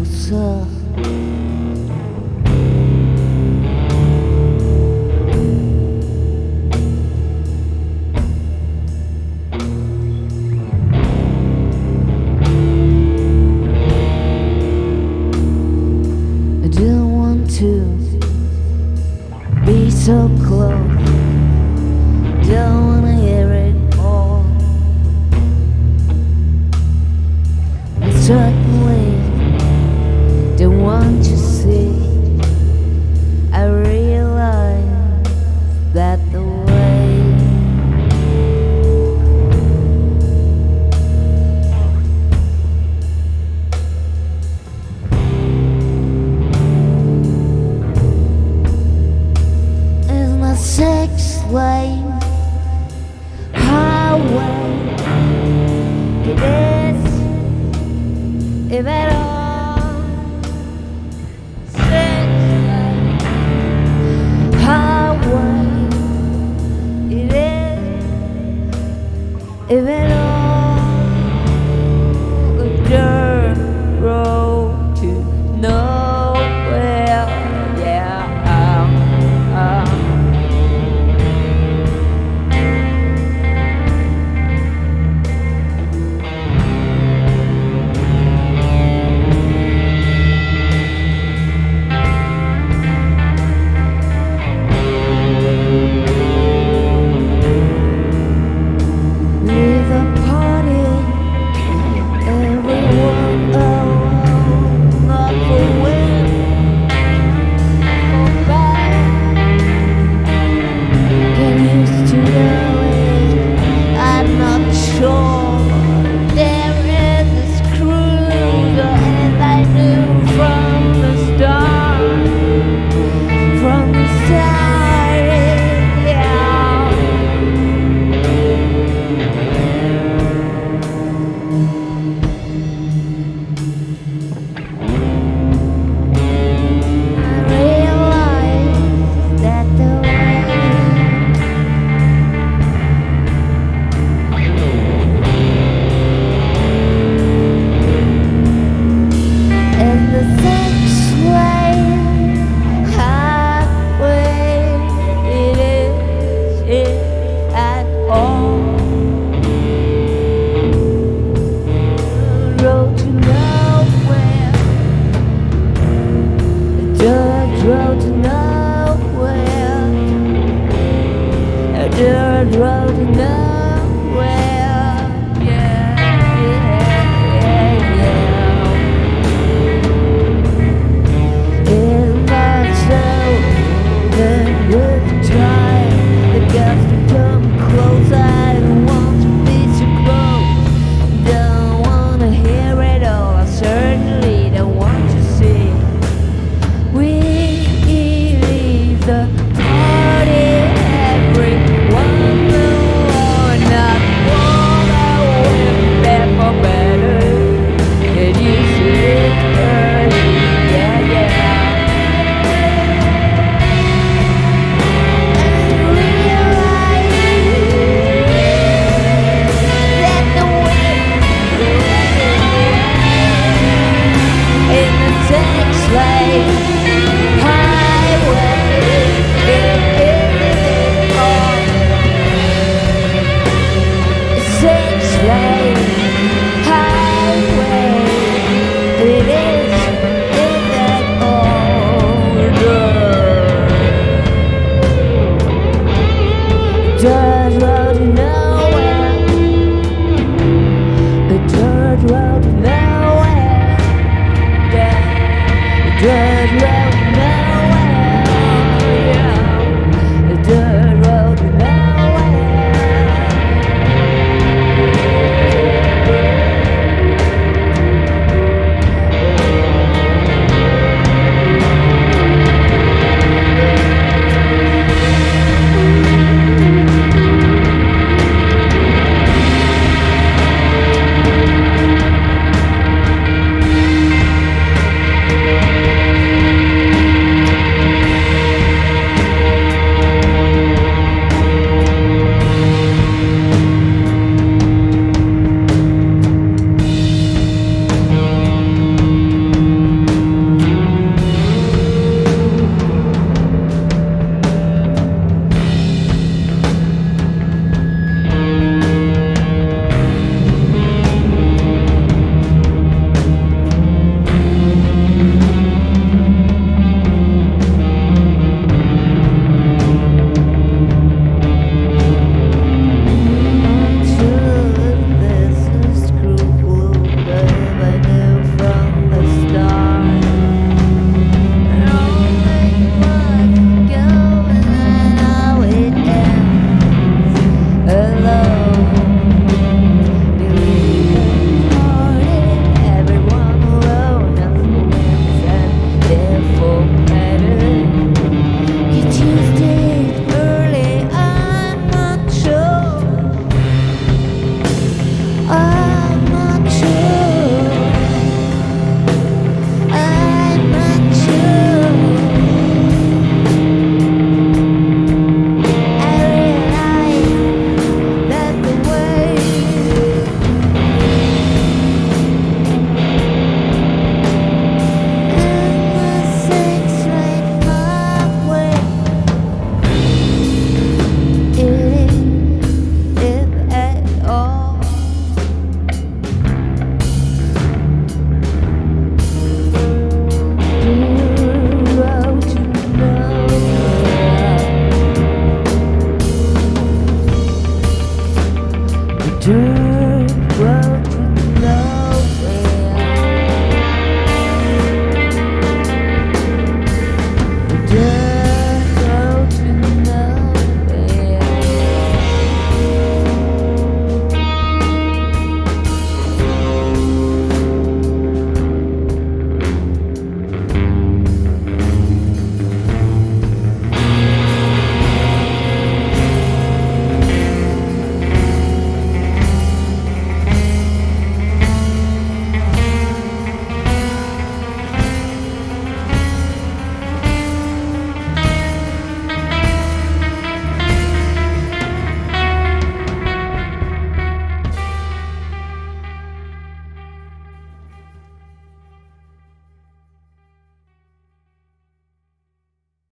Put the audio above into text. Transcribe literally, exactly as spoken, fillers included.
closer. I don't want to be so close. Don't wanna hear it all. I certainly don't want to see. I realize that the way is not six lane highway. It is, if at all, six lane highway. It is, if at all, a dirt road to nowhere. Yeah. Um, um. Road to nowhere, a dirt road to nowhere. Yeah, yeah, yeah, yeah. It's not so that we've tried. The got to come close. I don't want to be too close. Don't wanna hear it all. I certainly don't want to see. We the party, everyone know or not what I went there for better. Can you see it early? Yeah, yeah. And realize that the wind in the six lane highway. Dirt road to nowhere, a dirt road to nowhere, yeah, a dirt road.